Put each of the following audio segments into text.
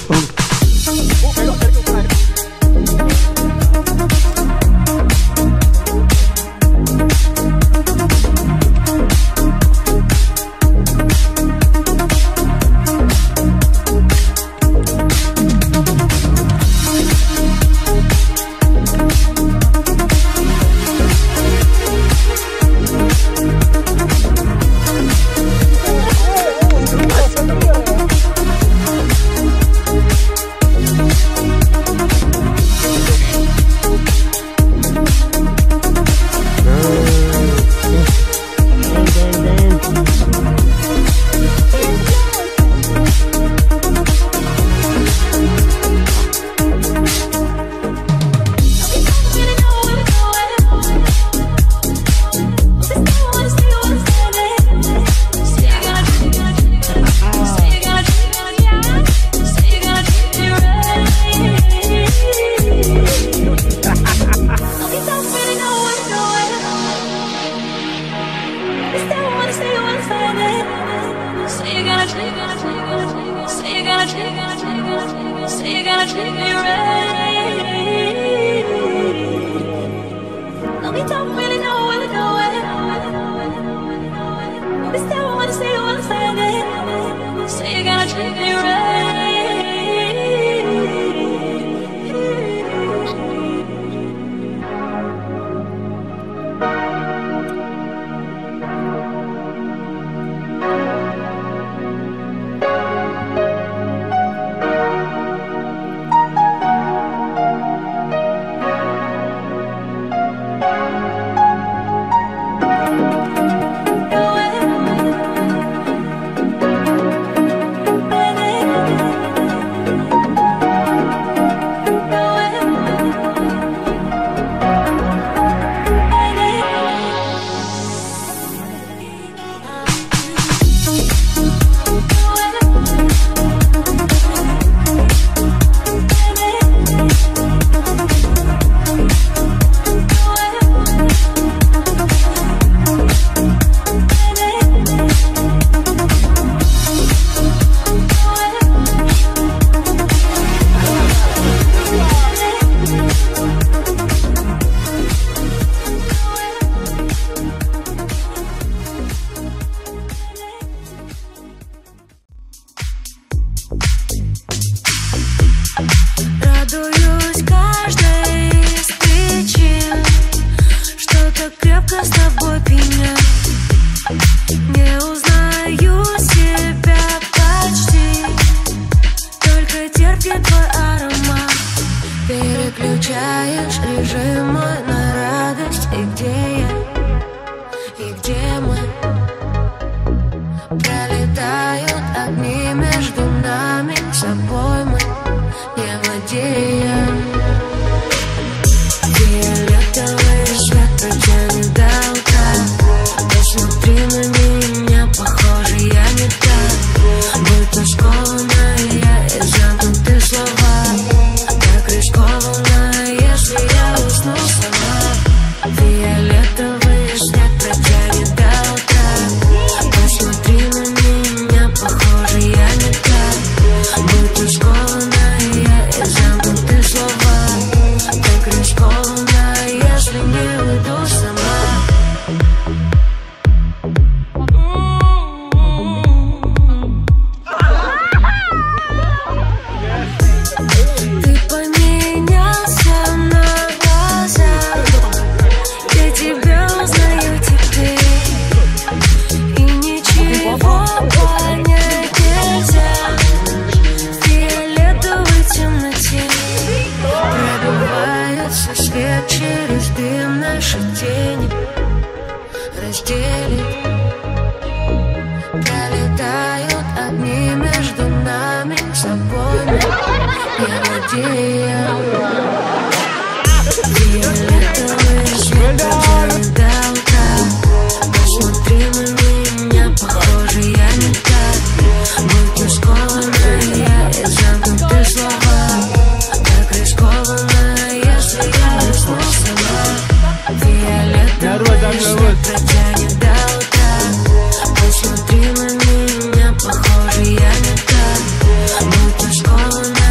Посмотри на меня, похоже, я не так. Будто школа.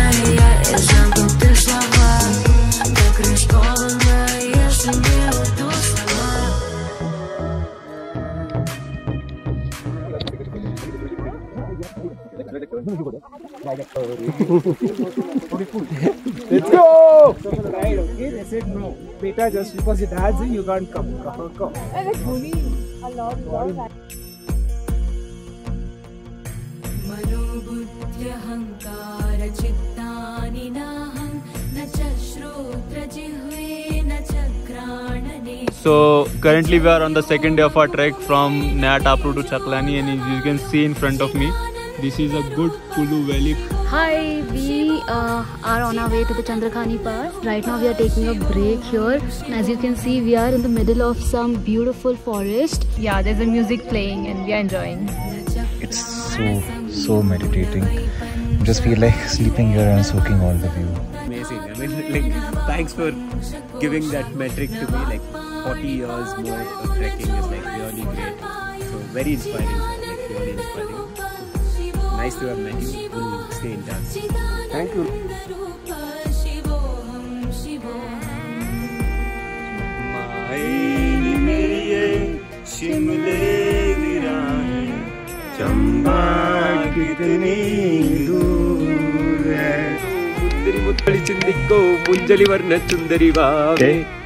like that. Let's go! So for the ride, okay, they said no. Beta, just because it has it, you can't come. Go. I like Dhoni a lot. So currently we are on the second day of our trek from Naya Tapru to Chandrakhani, and as you can see in front of me, this is a good Kulu valley. Hi, we are on our way to the Chandrakhani Pass. Right now we are taking a break here. And as you can see, we are in the middle of some beautiful forest. Yeah, there's a music playing and we are enjoying. It's so meditating. I just feel like sleeping here and soaking all the view. Amazing. I mean, like, thanks for giving that metric to me. Like 40 years more of trekking is like really great. So very inspiring, like really inspiring. Nice to have met you. We'll stay in touch. Thank you. चुंदरी वर्ण चुंदरी बाबे